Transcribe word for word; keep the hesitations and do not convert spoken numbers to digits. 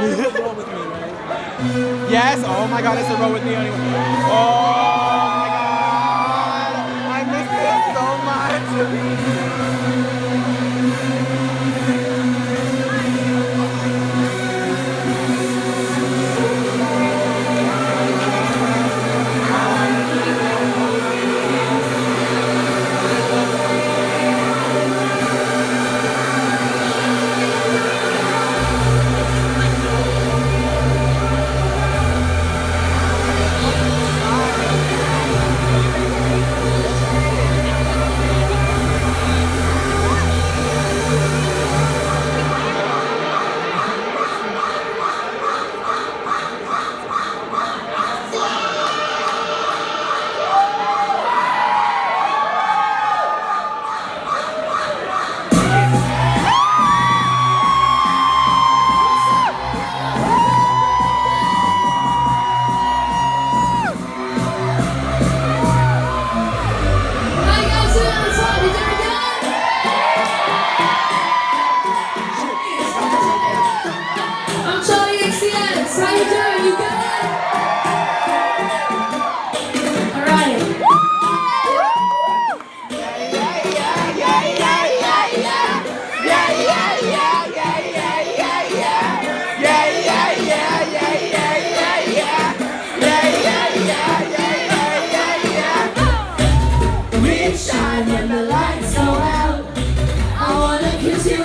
roll with me, right? Yes. Oh my God, it's a roll with me anyway. Oh my God, I miss it so much. How you doing? You good? All right. Yeah, yeah, yeah, yeah, yeah, yeah, yeah. Yeah, yeah, yeah, yeah, yeah, yeah, yeah. Yeah, yeah, yeah, yeah, yeah, yeah, yeah. Yeah, yeah, yeah, yeah, yeah, yeah, yeah. We shine when the lights go out. I wanna kiss you